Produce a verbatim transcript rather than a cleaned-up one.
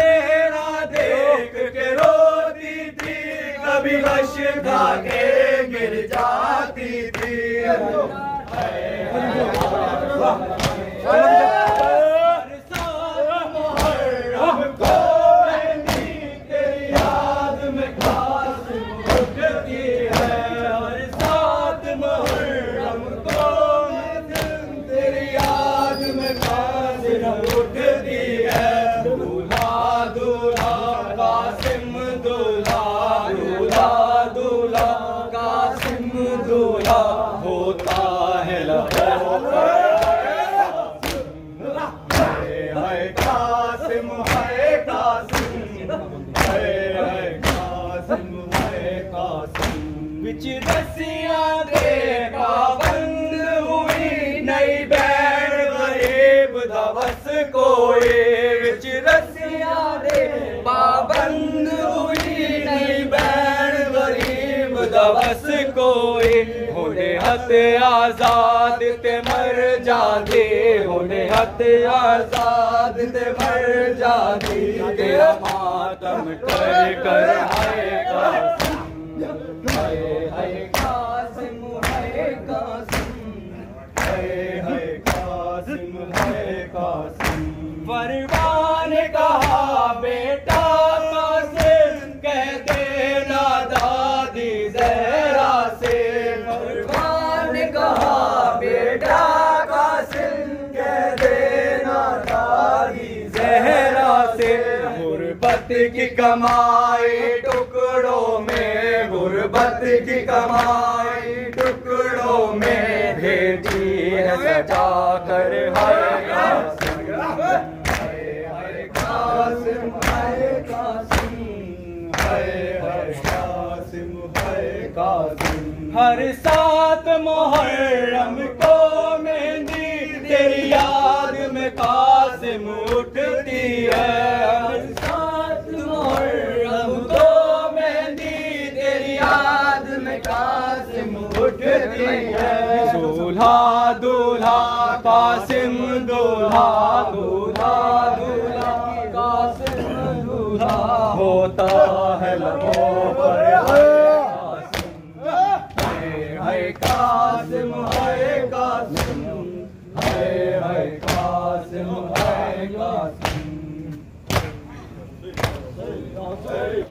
तेरा देख के रोती थी, कभी गश खा के गिर जाती थी। होता है कासिम है कासिम है कासिम है कासिम। बिच रस्सियां दे पाबंद हुई, नई बैन गरीब दवस कोई। बिच रस्सियां दे पाबंद हुई, नई बैन गरीब दवस कोई। होने हथ आजाद ते मर जाते, होने हथ आजाद ते मर जाती। तेरा मातम कर कर हाय कासिम, हाय हाय कासिम हाय कासिम, हाय हाय कासिम हाय कासिम। परवान ने कहा बेटा कासिम, कह देना दादी ज़हरा से। परवान ने कहा बेटा कासिम, कह देना दादी ज़हरा से। गुरबत की कमाई टुकड़ों में, गुरबत की कमाई टुकड़ों में भेजी है सजा कर। हाय कासिम हाय कासिम हाय कासिम, हाय हाय कासिम हाय कासिम। हर सात मुहर्रम को मेहंदी तेरी याद में कासिम उठती है। हर सात मुहर्रम को मेहंदी तेरी याद में कासिम उठती है। दूल्हा दूल्हा कासिम दूल्हा, दूल्हा दूल्हा कासिम दूल्हा। होता है लबों पर हाय कासिम हाय कासिम, हाय हाय कासिम हाय कासिम।